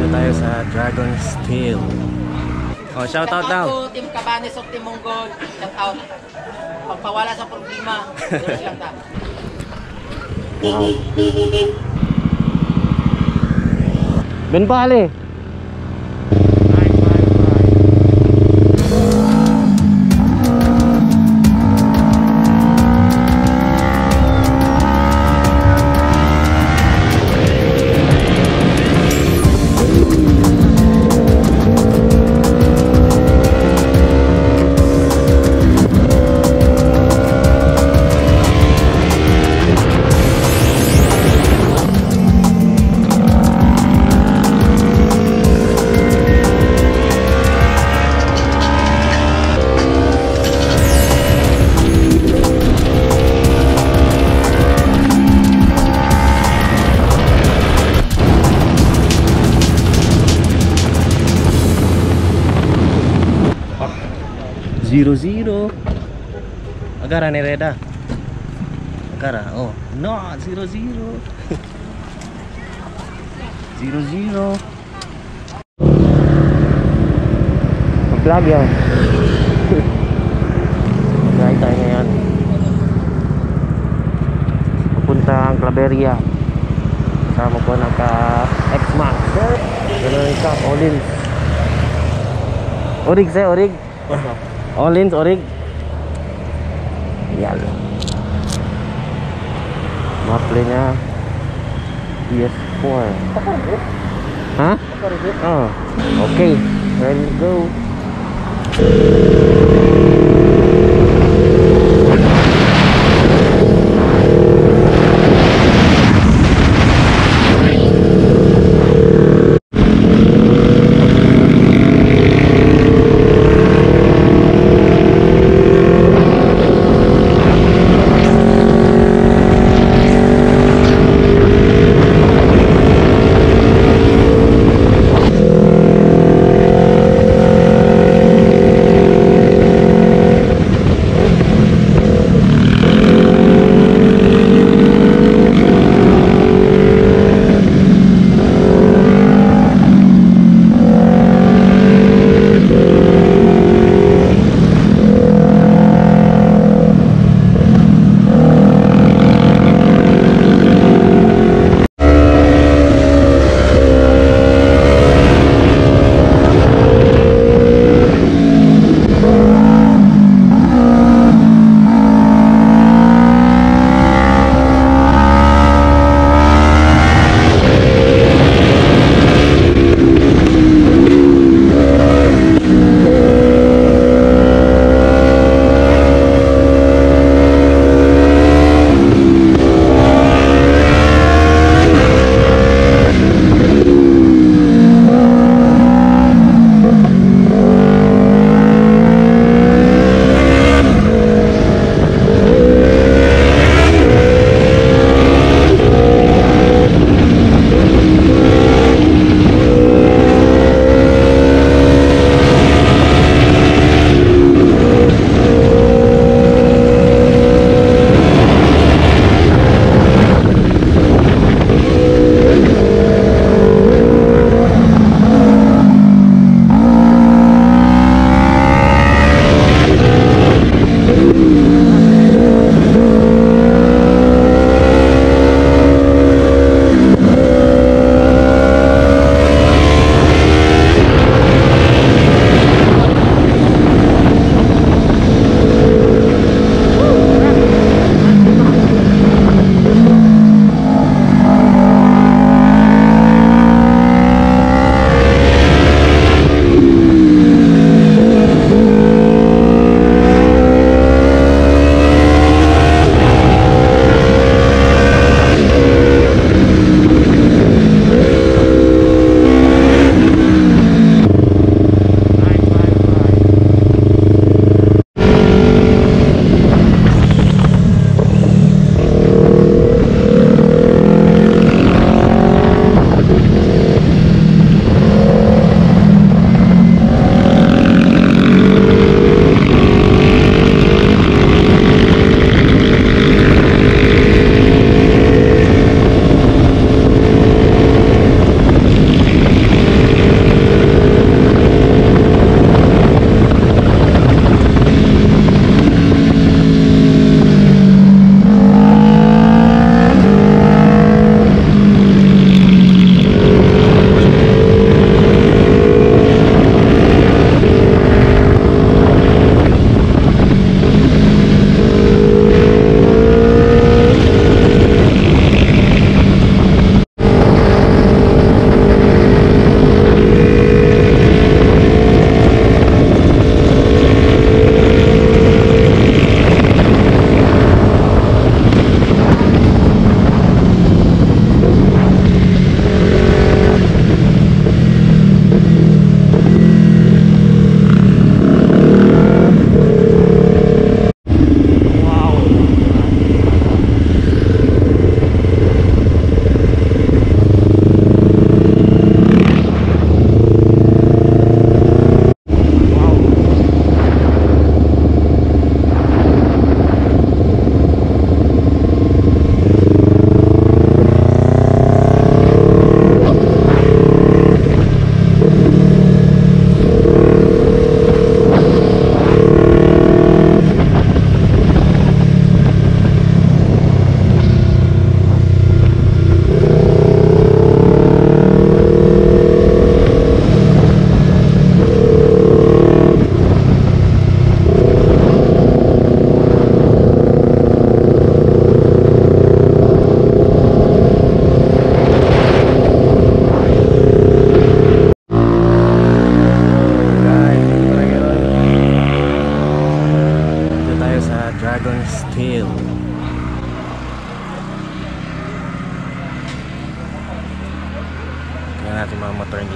tayo sa Dragon Steel. Oh, shout out daw. Team Cabanes of Team Mongol. Shout out. Pagpawala sa problema. Diyos lang ta. Wow. Ben pale. Zero. Agara ni Reda. Agara. Oh, no, 0-0. 0-0. Mag-vlog yan. Mag-ride tayo ngayon. Papuntang Claveria. Kasama ko naka-X-Max. Gano'n ka, Olins. Orig sa'yo, Orig. Olins, Orig. Yan. Maple nya PS4. Hah? Oh, okay. Ready to go.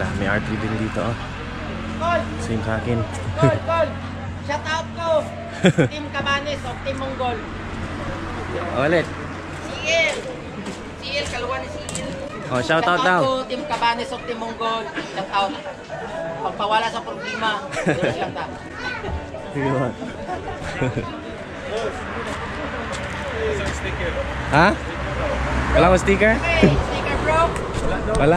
pala. May art reveal dito oh. Same sa akin. Gol! Shout out ko! Team Cabanes o Team Mongol. Ulit. CL, kaluwa ni CL. Oh, shout out daw. Ko, Team Cabanes o Team Mongol. Shout out. Pagpawala sa problema. Diyos lang ta. Ha? Wala mo sticker? Okay, sticker bro. Wala.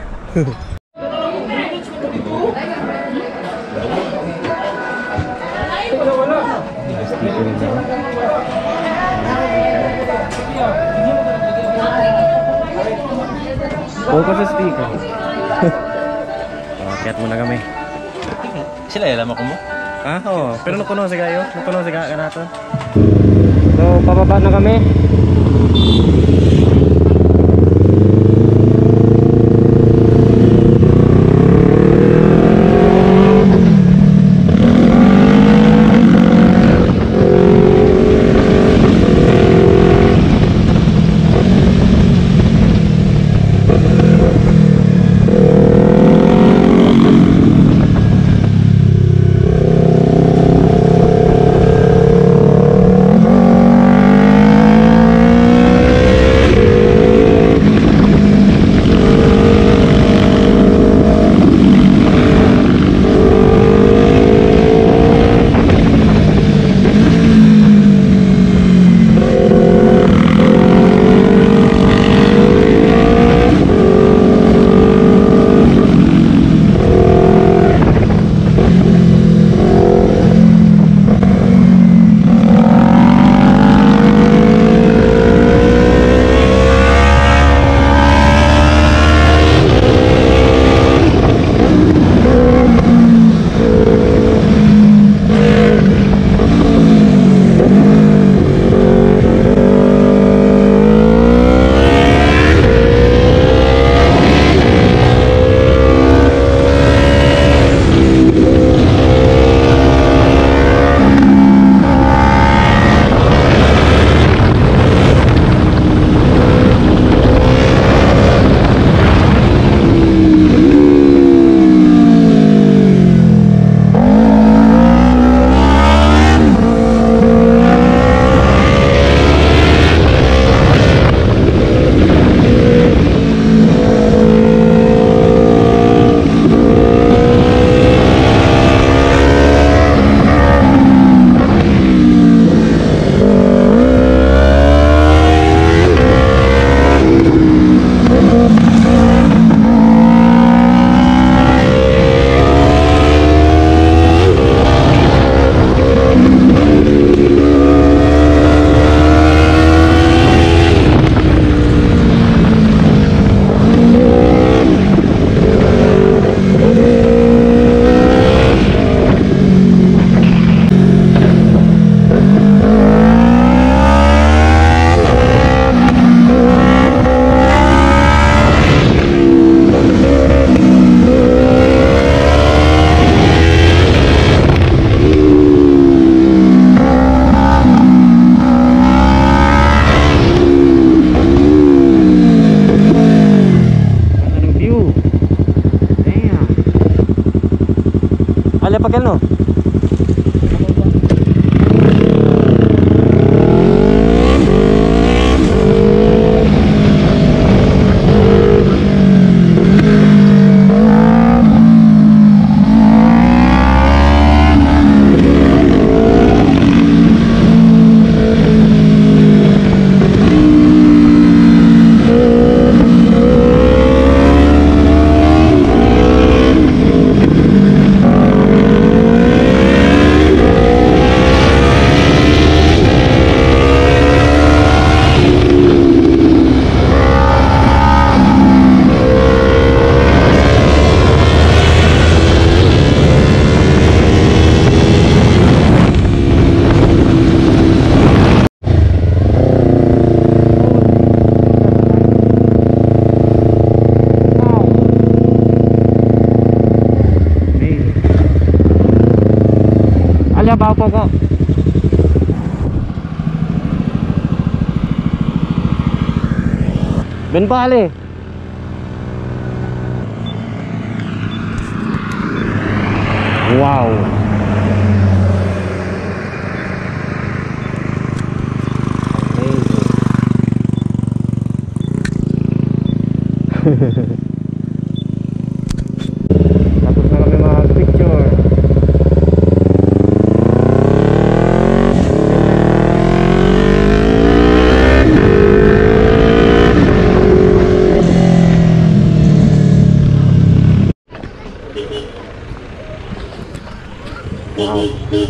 Focus sa sticker. Kiyat muna kami. Sila ya lama ko mo? Ah, oo. Pero napuno si kayo. Napuno si ka nato. So, pababa na kami. no? Bawa pokok Ben Pale Wow. Tapos na kami mag-picture. Wow.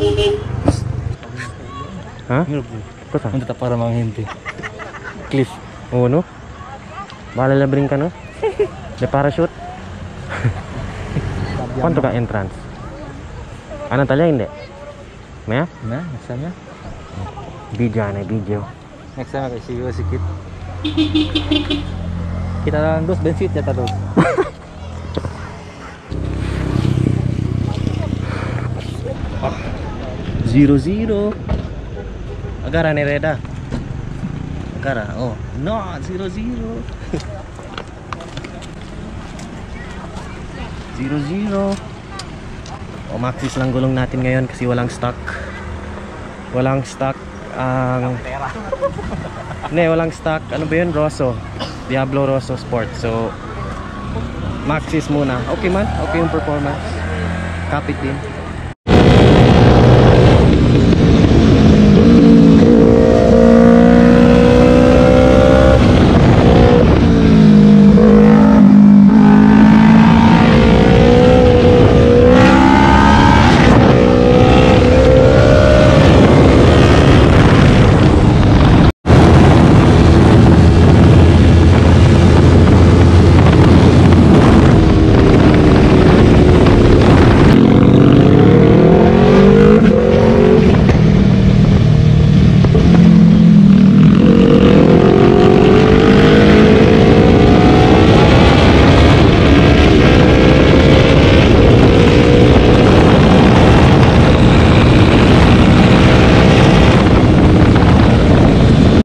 Ha? Kota? Hindi ta para manghindi. Cliff. Oo, no? Bahala labring ka, no? De parachute? Quanto ka entrance? Ano talya, hindi? Maya? Na, next time na. Video, ano, video. Next time kasi siguro sikit. Kita lang dos, bensit ya ta dos. 0-0. Agara ni Reda. Agara, oh. No, 0-0. 0-0. O, maxis lang gulong natin ngayon kasi walang stock. Walang stock ang hindi, walang stock. Ano ba yun? Rosso. Diablo Rosso Sport. So, maxis muna. Okay man. Okay yung performance. Kapit din.